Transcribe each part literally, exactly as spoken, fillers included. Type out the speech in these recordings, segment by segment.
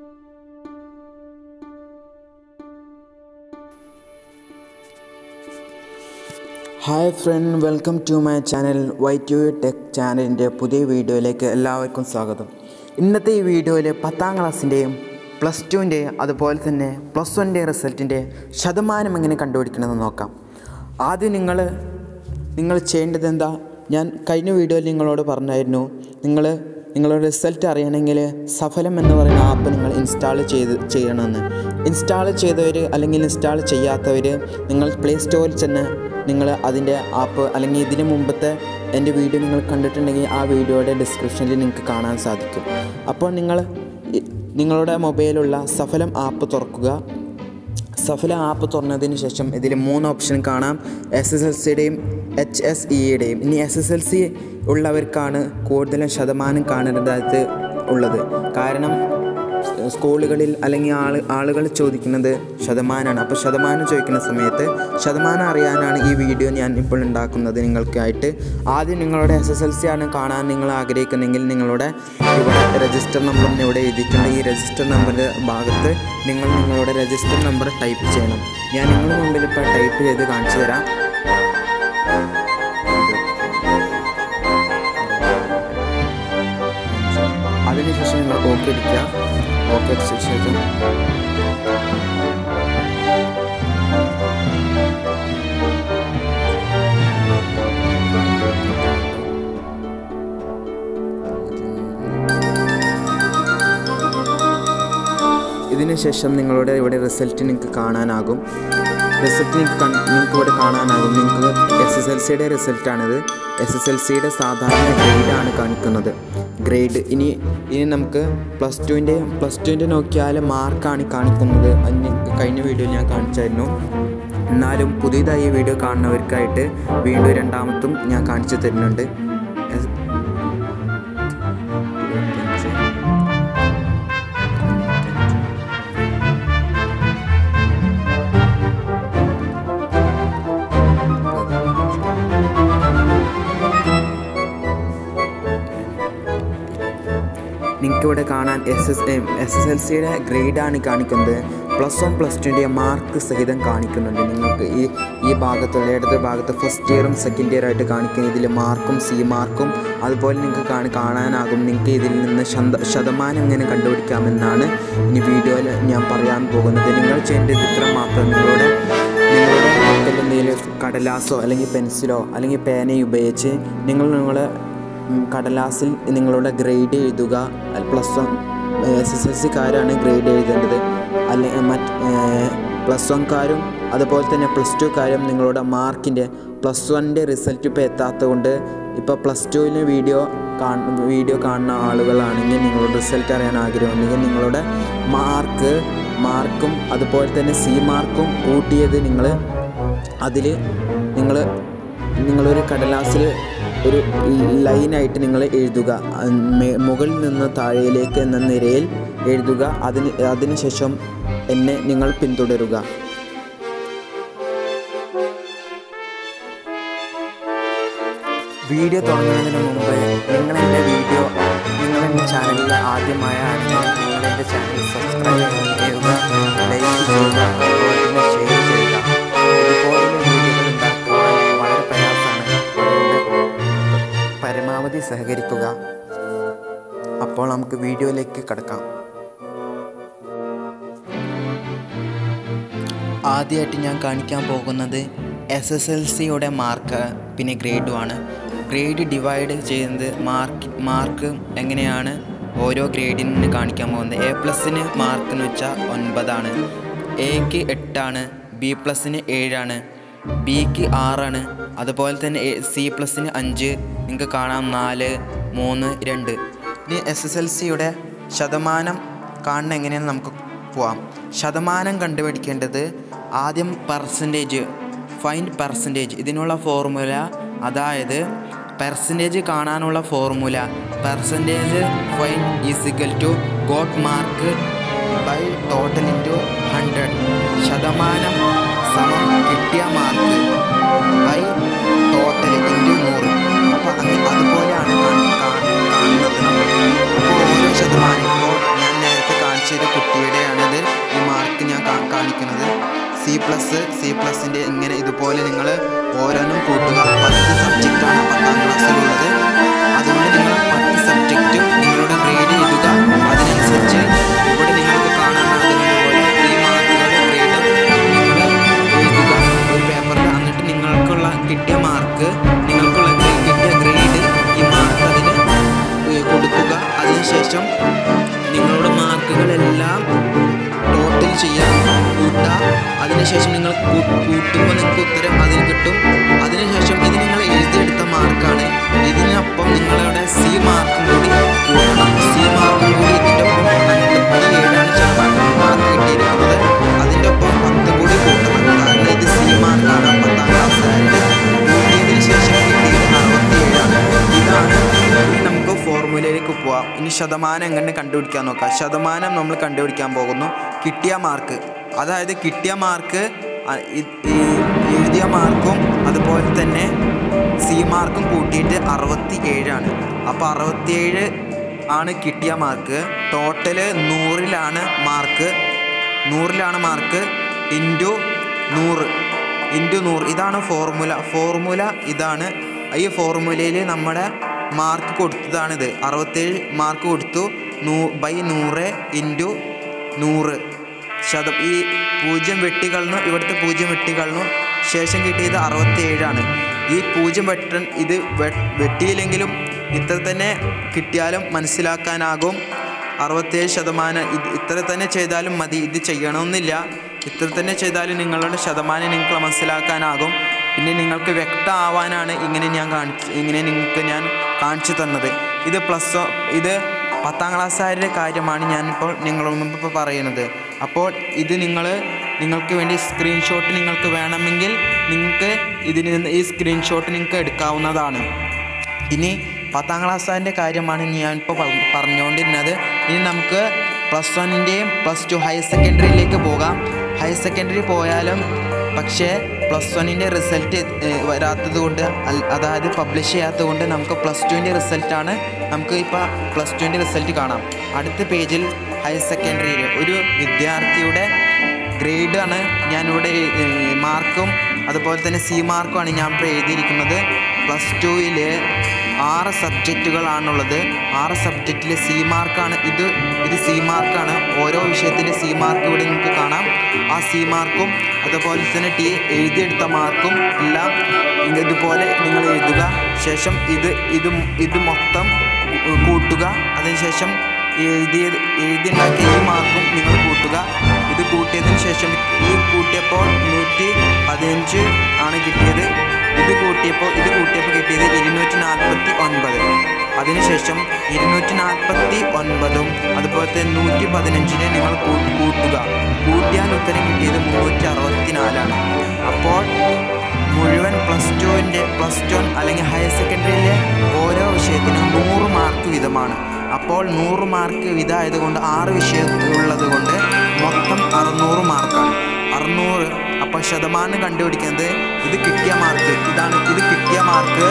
Hi friend, welcome to my channel Y two tech ചാനലിൻ്റെ പുതിയ വീഡിയോയിലേക്ക് എല്ലാവർക്കും സ്വാഗതം. ഇന്നത്തെ ഈ വീഡിയോയിൽ പത്താം ക്ലാസ്സിൻ്റെയും പ്ലസ് ടുവിൻ്റെയും അതുപോലെ തന്നെ പ്ലസ് വണ്ണിൻ്റെ റിസൾട്ടിൻ്റെ ശതമാനം എങ്ങനെ കണ്ടുപിടിക്കണമെന്ന് നോക്കാം. ആദ്യം നിങ്ങൾ നിങ്ങൾ ചെയ്യേണ്ടത് എന്താ, ഞാൻ കഴിഞ്ഞ വീഡിയോയിൽ നിങ്ങളോട് പറഞ്ഞായിരുന്നു, നിങ്ങൾ നിങ്ങളുടെ റിസൾട്ട് അറിയണമെങ്കിൽ സഫലം എന്ന് പറയുന്ന ആപ്പ് നിങ്ങൾ ഇൻസ്റ്റാൾ ചെയ്ത് ചെയ്യണമെന്ന്. ഇൻസ്റ്റാൾ ചെയ്തവർ അല്ലെങ്കിൽ ഇൻസ്റ്റാൾ ചെയ്യാത്തവർ നിങ്ങൾ പ്ലേ സ്റ്റോറിൽ ചെന്ന് നിങ്ങൾ അതിൻ്റെ ആപ്പ് അല്ലെങ്കിൽ ഇതിന് മുമ്പത്തെ എൻ്റെ വീഡിയോ നിങ്ങൾ കണ്ടിട്ടുണ്ടെങ്കിൽ ആ വീഡിയോയുടെ ഡിസ്ക്രിപ്ഷനിൽ നിങ്ങൾക്ക് കാണാൻ സാധിക്കും. അപ്പോൾ നിങ്ങൾ നിങ്ങളുടെ മൊബൈലുള്ള സഫലം ആപ്പ് തുറക്കുക. സഫലം ആപ്പ് തുറന്നതിന് ശേഷം ഇതിൽ മൂന്ന് ഓപ്ഷൻ കാണാം, എസ് എസ് എൽ സിയുടെയും എച്ച് എസ് ഇയുടെയും. ഇനി എസ് എസ് എൽ സി ഉള്ളവർക്കാണ് കൂടുതലും ശതമാനം കാണേണ്ടതായിട്ട് ഉള്ളത്. കാരണം സ്കൂളുകളിൽ അല്ലെങ്കിൽ ആൾ ആളുകൾ ചോദിക്കുന്നത് ശതമാനമാണ്. അപ്പോൾ ശതമാനം ചോദിക്കുന്ന സമയത്ത് ശതമാനം അറിയാനാണ് ഈ വീഡിയോ ഞാൻ ഇപ്പോൾ ഉണ്ടാക്കുന്നത് നിങ്ങൾക്കായിട്ട്. ആദ്യം നിങ്ങളുടെ എസ് എസ് എൽ സി ആണ് കാണാൻ നിങ്ങൾ ആഗ്രഹിക്കുന്നെങ്കിൽ നിങ്ങളുടെ ഇവിടെ രജിസ്റ്റർ നമ്പർ ഇവിടെ എഴുതിയിട്ടുണ്ട്. ഈ രജിസ്റ്റർ നമ്പറിൻ്റെ ഭാഗത്ത് നിങ്ങൾ നിങ്ങളുടെ രജിസ്റ്റർ നമ്പർ ടൈപ്പ് ചെയ്യണം. ഞാൻ നിങ്ങളുടെ മുമ്പിൽ ഇപ്പോൾ ടൈപ്പ് ചെയ്ത് കാണിച്ചു തരാം. അതിനുശേഷം നിങ്ങൾ ഓക്കെ എടുക്കുക. ഓക്കെ അടിച്ച ശേഷം ഇതിനുശേഷം നിങ്ങളുടെ ഇവിടെ റിസൾട്ട് നിങ്ങൾക്ക് കാണാനാകും. റിസൾട്ട് നിങ്ങൾക്ക് നിങ്ങൾക്ക് ഇവിടെ കാണാനാകും. നിങ്ങൾക്ക് എസ് എസ് എൽ സിയുടെ റിസൾട്ടാണിത്. എസ് എസ് എൽ സിയുടെ സാധാരണ ഗ്രേഡാണ് കാണിക്കുന്നത്. ഗ്രേഡ് ഇനി ഇനി നമുക്ക് പ്ലസ് ടുവിൻ്റെ പ്ലസ് ടുവിൻ്റെ നോക്കിയാൽ മാർക്കാണ് കാണിക്കുന്നത്. അതിന് കഴിഞ്ഞ വീഡിയോയിൽ ഞാൻ കാണിച്ചായിരുന്നു. എന്നാലും പുതിയതായി ഈ വീഡിയോ കാണുന്നവർക്കായിട്ട് വീണ്ടും രണ്ടാമത്തും ഞാൻ കാണിച്ചു തരുന്നുണ്ട്. നിങ്ങൾക്ക് ഇവിടെ കാണാൻ S S S S L സിയുടെ ഗ്രേഡാണ് കാണിക്കുന്നത്. പ്ലസ് വൺ പ്ലസ് ടുവിൻ്റെ മാർക്ക് സഹിതം കാണിക്കുന്നുണ്ട്. നിങ്ങൾക്ക് ഈ ഈ ഭാഗത്തുള്ള ഇടത് ഭാഗത്ത് ഫസ്റ്റ് ഇയറും സെക്കൻഡ് ഇയർ ആയിട്ട് കാണിക്കുന്ന ഇതിൽ മാർക്കും സി മാർക്കും അതുപോലെ നിങ്ങൾക്ക് കാണി കാണാനാകും. നിങ്ങൾക്ക് ഇതിൽ നിന്ന് ശതമാനം എങ്ങനെ കണ്ടുപിടിക്കാമെന്നാണ് ഇനി വീഡിയോയിൽ ഞാൻ പറയാൻ പോകുന്നത്. നിങ്ങൾ ചെയ്യേണ്ടത് ഇത്ര മാത്രം. നിങ്ങളുടെ നിങ്ങളുടെ പക്കൽ എന്തെങ്കിലും കടലാസോ അല്ലെങ്കിൽ പെൻസിലോ അല്ലെങ്കിൽ പേനയോ ഉപയോഗിച്ച് നിങ്ങൾ നിങ്ങളെ കടലാസിൽ നിങ്ങളുടെ ഗ്രേഡ് എഴുതുക. Plus one S S L സിക്കാരാണ് ഗ്രേഡ് എഴുതേണ്ടത്. അല്ലെങ്കിൽ മറ്റ് പ്ലസ് വൺകാരും അതുപോലെ തന്നെ പ്ലസ് ടുക്കാരും നിങ്ങളുടെ മാർക്കിൻ്റെ പ്ലസ് വണ്ണിൻ്റെ റിസൾട്ട് ഇപ്പോൾ എത്താത്തത് കൊണ്ട് ഇപ്പോൾ പ്ലസ് ടുവിന് വീഡിയോ കാണ വീഡിയോ കാണുന്ന ആളുകളാണെങ്കിൽ നിങ്ങളുടെ റിസൾട്ട് അറിയാൻ ആഗ്രഹമുണ്ടെങ്കിൽ നിങ്ങളുടെ മാർക്ക് മാർക്കും അതുപോലെ തന്നെ സി മാർക്കും കൂട്ടിയത് നിങ്ങൾ അതിൽ നിങ്ങൾ നിങ്ങളൊരു കടലാസിൽ ഒരു ലൈനായിട്ട് നിങ്ങൾ എഴുതുക. മുകളിൽ നിന്ന് താഴേലേക്ക് എന്ന നിരയിൽ എഴുതുക. അതിന് അതിനുശേഷം എന്നെ നിങ്ങൾ പിന്തുടരുക. വീഡിയോ തുടങ്ങുന്നതിന് മുമ്പ് നിങ്ങൾ എൻ്റെ വീഡിയോ നിങ്ങൾ എൻ്റെ ചാനലിൽ ആദ്യമായാണെങ്കിൽ നിങ്ങൾ എൻ്റെ ചാനൽ സബ്സ്ക്രൈബ് ചെയ്യുക, ലൈക്ക് ചെയ്യുക, അതുപോലെ തന്നെ ഷെയർ ചെയ്യുക. ഇതുപോലുള്ള വീഡിയോകൾ ഉണ്ടാക്കുവാൻ വളരെ പ്രയാസമാണ്. അതുകൊണ്ട് പരമാവധി സഹകരിക്കുക. അപ്പോൾ നമുക്ക് വീഡിയോയിലേക്ക് കടക്കാം. ആദ്യമായിട്ട് ഞാൻ കാണിക്കാൻ പോകുന്നത് എസ് എസ് എൽ സിയുടെ മാർക്ക് പിന്നെ ഗ്രേഡുമാണ്. ഗ്രേഡ് ഡിവൈഡ് ചെയ്യുന്നത് മാർക്ക് മാർക്ക് എങ്ങനെയാണ് ഓരോ ഗ്രേഡിന് കാണിക്കാൻ പോകുന്നത്. എ പ്ലസിന് മാർക്ക് എന്ന് വെച്ചാൽ ഒൻപതാണ്, എക്ക് എട്ടാണ്, ബി പ്ലസിന് ഏഴാണ്, ബിക്ക് ആറാണ്, അതുപോലെ തന്നെ സി പ്ലസിന് അഞ്ച്. നിങ്ങൾക്ക് കാണാം നാല് മൂന്ന് രണ്ട്. ഇനി എസ് എസ് എൽ സിയുടെ ശതമാനം കാണുന്ന എങ്ങനെയാണെന്ന് നമുക്ക് പോവാം. ശതമാനം കണ്ടുപിടിക്കേണ്ടത് ആദ്യം പെർസെൻറ്റേജ്, ഫൈൻഡ് പെർസെൻറ്റേജ്. ഇതിനുള്ള ഫോർമുല, അതായത് പെർസെൻറ്റേജ് കാണാനുള്ള formula percentage find is equal to got mark by total into hundred. ശതമാനം സമം കിട്ടിയ മാർക്ക് ബൈ ടോട്ടൽ ഇൻറ്റു നൂറ്. അപ്പോൾ അതുപോലെയാണ് കാണുന്നത് നമ്മൾ. അപ്പോൾ ഓരോ ശതമാനം ഇപ്പോൾ ഞാൻ നേരത്തെ കാണിച്ചത് പ്ലസ് സി പ്ലസിൻ്റെ ഇങ്ങനെ ഇതുപോലെ നിങ്ങൾ ഓരോന്നും കൂട്ടുക. പത്ത് സബ്ജക്റ്റാണ് പത്താം ക്ലാസ്സിലുള്ളത്. അതുകൊണ്ട് നിങ്ങൾ പത്ത് സബ്ജക്റ്റും നിങ്ങളുടെ ഗ്രേഡ് എഴുതുക. അതിനനുസരിച്ച് ഇവിടെ നിങ്ങൾക്ക് കാണാനാകുന്നതുപോലെ ഈ മാർക്കുകളുടെ ഗ്രേഡ് നിങ്ങൾ എഴുതുക ഒരു പേപ്പറിൽ. എന്നിട്ട് നിങ്ങൾക്കുള്ള കിട്ടിയ മാർക്ക് നിങ്ങൾക്കുള്ള കിട്ടിയ ഗ്രേഡ് ഈ മാർക്ക് അതിന് കൊടുക്കുക. അതിനുശേഷം നിങ്ങളുടെ മാർക്കുകളെല്ലാം ടോട്ടൽ ചെയ്യാൻ കൂട്ടുക. അതിനുശേഷം നിങ്ങൾ കൂട്ടുമ്പോൾ നിങ്ങൾക്ക് ഉത്തരം അതിന് കിട്ടും. അതിനുശേഷം ഇത് നിങ്ങൾ എഴുതിയെടുത്ത മാർക്കാണ്. ഇതിനൊപ്പം നിങ്ങളുടെ സി മാർക്കും കൂടി കൂട്ടണം. സി മാർക്കും കൂടി ഇതിൻ്റെ ഒപ്പം അൻപത്തി ഏഴാണ് ശതമാനം മാർക്ക് കിട്ടിയിരിക്കുന്നത്. അതിൻ്റെ ഒപ്പം പത്ത് കൂടി കൂട്ടണം. കാരണം ഇത് സി മാർക്കാണ് പത്താം ക്ലാസ്സുകാരുടെ. കൂട്ടിയതിന് ശേഷം കിട്ടിയത് അറുപത്തി ഏഴാണ്. ഇതാണ്. ഇനി നമുക്ക് ഫോർമുലയിലേക്ക് പോവാം. ഇനി ശതമാനം എങ്ങനെ കണ്ടുപിടിക്കാൻ നോക്കാം. ശതമാനം നമ്മൾ കണ്ടുപിടിക്കാൻ പോകുന്നു. കിട്ടിയ മാർക്ക്, അതായത് കിട്ടിയ മാർക്ക് എഴുതിയ മാർക്കും അതുപോലെ തന്നെ സി മാർക്കും കൂട്ടിയിട്ട് അറുപത്തി ഏഴാണ്. അപ്പോൾ അറുപത്തിയേഴ് ആണ് കിട്ടിയ മാർക്ക്. ടോട്ടല് നൂറിലാണ് മാർക്ക്. നൂറിലാണ് മാർക്ക് ഇൻറ്റു നൂറ് ഇൻറ്റു നൂറ് ഇതാണ് ഫോർമുല. ഫോർമുല ഇതാണ്. ഈ ഫോർമുലയിൽ നമ്മുടെ മാർക്ക് കൊടുത്തതാണിത്. അറുപത്തേഴ് മാർക്ക് കൊടുത്തു. നൂ ബൈ നൂറ് ഇൻറ്റു നൂറ് ശതം ഈ പൂജ്യം വെട്ടികളന്നു. ഇവിടുത്തെ പൂജ്യം വെട്ടികളന്നു. ശേഷം കിട്ടിയത് അറുപത്തിയേഴാണ്. ഈ പൂജ്യം വെട്ടൻ ഇത് വെട്ടിയില്ലെങ്കിലും ഇത്ര തന്നെ കിട്ടിയാലും മനസ്സിലാക്കാനാകും. അറുപത്തേഴ് ശതമാനം ഇത് ഇത്ര തന്നെ ചെയ്താലും മതി. ഇത് ചെയ്യണമെന്നില്ല. ഇത്ര തന്നെ ചെയ്താലും നിങ്ങളുടെ ശതമാനം നിങ്ങൾക്ക് മനസ്സിലാക്കാനാകും. പിന്നെ നിങ്ങൾക്ക് വ്യക്തമാവാനാണ് ഇങ്ങനെ ഞാൻ കാണിച്ച് ഇങ്ങനെ നിങ്ങൾക്ക് ഞാൻ കാണിച്ചു തന്നത്. ഇത് പ്ലസ് ഇത് പത്താം ക്ലാസ്സുകാരുടെ കാര്യമാണ് ഞാനിപ്പോൾ നിങ്ങളോട് മുമ്പ് ഇപ്പോൾ പറയുന്നത്. അപ്പോൾ ഇത് നിങ്ങൾ നിങ്ങൾക്ക് വേണ്ടി സ്ക്രീൻഷോട്ട് നിങ്ങൾക്ക് വേണമെങ്കിൽ നിങ്ങൾക്ക് ഇതിൽ നിന്ന് ഈ സ്ക്രീൻഷോട്ട് നിങ്ങൾക്ക് എടുക്കാവുന്നതാണ്. ഇനി പത്താം ക്ലാസ്സുകാരുടെ കാര്യമാണ് ഞാനിപ്പോൾ പറഞ്ഞുകൊണ്ടിരുന്നത്. ഇനി നമുക്ക് പ്ലസ് വണ്ണിൻ്റെയും പ്ലസ് ടു ഹയർ സെക്കൻഡറിയിലേക്ക് പോകാം. ഹയർ സെക്കൻഡറി പോയാലും പക്ഷേ പ്ലസ് വണ്ണിൻ്റെ റിസൾട്ട് വരാത്തത് കൊണ്ട്, അതായത് പബ്ലിഷ് ചെയ്യാത്തത് കൊണ്ട് നമുക്ക് പ്ലസ് ടുവിൻ്റെ റിസൾട്ടാണ്. നമുക്ക് ഇപ്പോൾ പ്ലസ് ടുവിൻ്റെ റിസൾട്ട് കാണാം. അടുത്ത പേജിൽ ഹയർ സെക്കൻഡറിയിൽ ഒരു വിദ്യാർത്ഥിയുടെ ഗ്രേഡാണ് ഞാനിവിടെ മാർക്കും അതുപോലെ തന്നെ സി മാർക്കുമാണ് ഞാൻ ഇപ്പോൾ എഴുതിയിരിക്കുന്നത്. പ്ലസ് ടുവിൽ ആറ് സബ്ജക്റ്റുകളാണുള്ളത്. ആറ് സബ്ജക്റ്റിൽ സി മാർക്കാണ് ഇത് ഇത് സി മാർക്കാണ്. ഓരോ വിഷയത്തിൻ്റെ സി മാർക്ക് ഇവിടെ നിങ്ങൾക്ക് കാണാം. ആ സി മാർക്കും അതുപോലെ തന്നെ ടി എഴുതിയെടുത്ത മാർക്കും എല്ലാം ഇതുപോലെ നിങ്ങൾ എഴുതുക. ശേഷം ഇത് ഇത് ഇത് മൊത്തം കൂട്ടുക. അതിനുശേഷം എഴുതിയത് എഴുതിയുണ്ടാക്കിയ ഈ മാർക്കും നിങ്ങൾ കൂട്ടുക. ഇത് കൂട്ടിയതിന് ശേഷം ഈ കൂട്ടിയപ്പോൾ നൂറ്റി പതിനഞ്ച് ആണ് കിട്ടിയത്. ഇത് കൂട്ടിയപ്പോൾ ഇത് കൂട്ടിയപ്പോൾ കിട്ടിയത് ഇരുന്നൂറ്റി നാൽപ്പത്തി ഒൻപത്. അതിനുശേഷം ഇരുന്നൂറ്റി നാൽപ്പത്തി ഒൻപതും അതുപോലെ തന്നെ നൂറ്റി പതിനഞ്ചിനെ നിങ്ങൾ കൂട്ടുക. കൂട്ടിയാൽ ഉത്തരം കിട്ടിയത് മുന്നൂറ്റി അറുപത്തി നാലാണ്. അപ്പോൾ മുഴുവൻ പ്ലസ് ടുവിൻ്റെ പ്ലസ് ടു അല്ലെങ്കിൽ ഹയർ സെക്കൻഡറിയിലെ ഓരോ വിഷയത്തിനും നൂറ് മാർക്ക് വീതമാണ്. അപ്പോൾ നൂറ് മാർക്ക് വീതമായതുകൊണ്ട് ആറ് വിഷയം ഉള്ളത് കൊണ്ട് മൊത്തം അറുന്നൂറ് മാർക്കാണ്. അറുന്നൂറ് അപ്പോൾ ശതമാനം കണ്ടുപിടിക്കുന്നത് ഇത് കിട്ടിയ മാർക്ക് ഇതാണ്. ഇത് കിട്ടിയ മാർക്ക്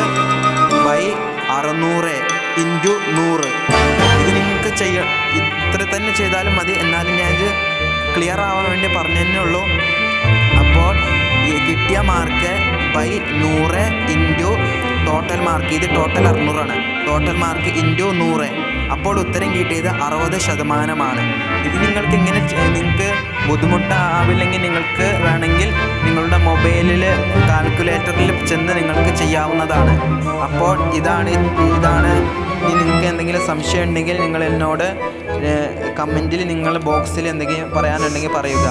ബൈ അറുന്നൂറ് ഇൻറ്റു നൂറ്. ഇത് നിങ്ങൾക്ക് ചെയ്യ ഇത്ര തന്നെ ചെയ്താലും മതി. എന്നാലും ഞാനിത് ക്ലിയർ ആവാൻ വേണ്ടി പറഞ്ഞതന്നെ ഉള്ളൂ. അപ്പോൾ ഈ കിട്ടിയ മാർക്ക് ബൈ നൂറ് ഇൻറ്റു ടോട്ടൽ മാർക്ക്. ഇത് ടോട്ടൽ അറുന്നൂറാണ്. ടോട്ടൽ മാർക്ക് ഇൻറ്റു നൂറ്. അപ്പോൾ ഉത്തരം കിട്ടിയത് അറുപത് ശതമാനമാണ്. ഇത് നിങ്ങൾക്ക് ഇങ്ങനെ നിങ്ങൾക്ക് ബുദ്ധിമുട്ടാവില്ലെങ്കിൽ നിങ്ങൾക്ക് വേണമെങ്കിൽ നിങ്ങളുടെ മൊബൈലിൽ കാൽക്കുലേറ്ററിൽ ചെന്ന് നിങ്ങൾക്ക് ചെയ്യാവുന്നതാണ്. അപ്പോൾ ഇതാണ് ഇതാണ് ഇനി നിങ്ങൾക്ക് എന്തെങ്കിലും സംശയം ഉണ്ടെങ്കിൽ നിങ്ങൾ എന്നോട് കമൻറ്റിൽ നിങ്ങൾ ബോക്സിൽ എന്തെങ്കിലും പറയാനുണ്ടെങ്കിൽ പറയുക.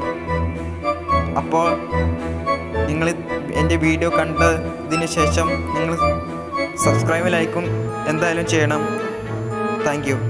അപ്പോൾ നിങ്ങൾ എൻ്റെ വീഡിയോ കണ്ടതിന് ശേഷം നിങ്ങൾ സബ്സ്ക്രൈബ് ലൈക്കും എന്തായാലും ചെയ്യണം. Thank you.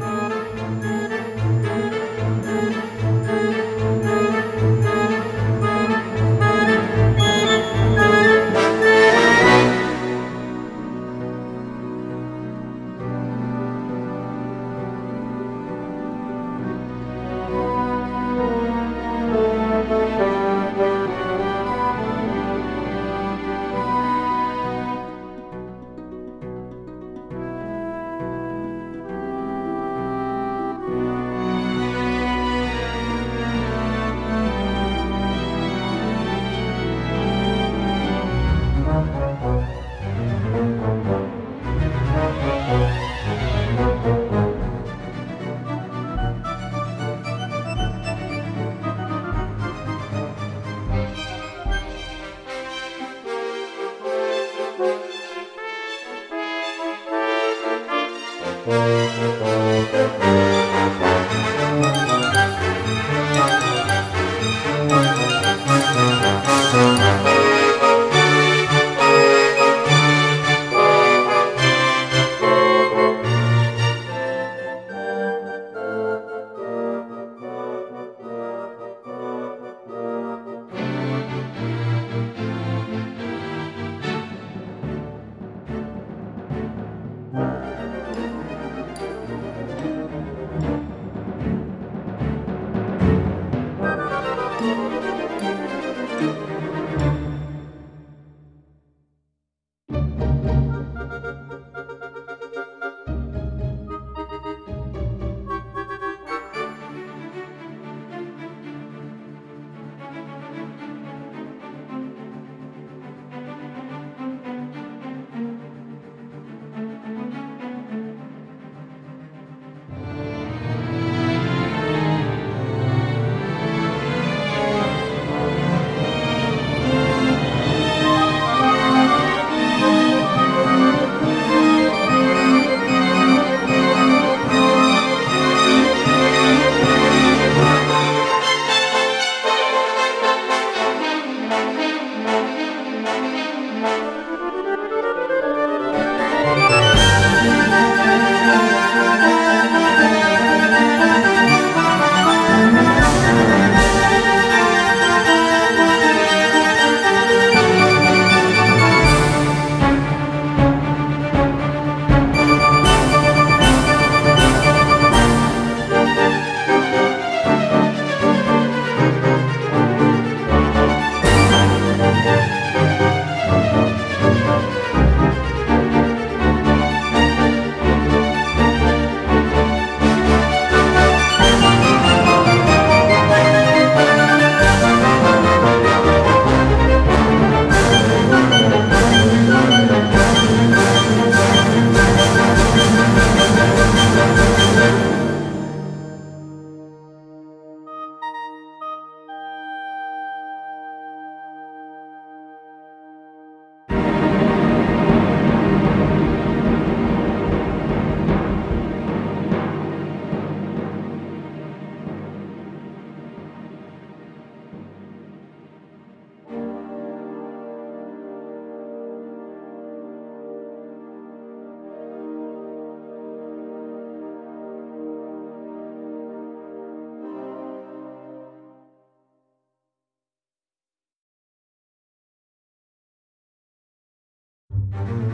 you.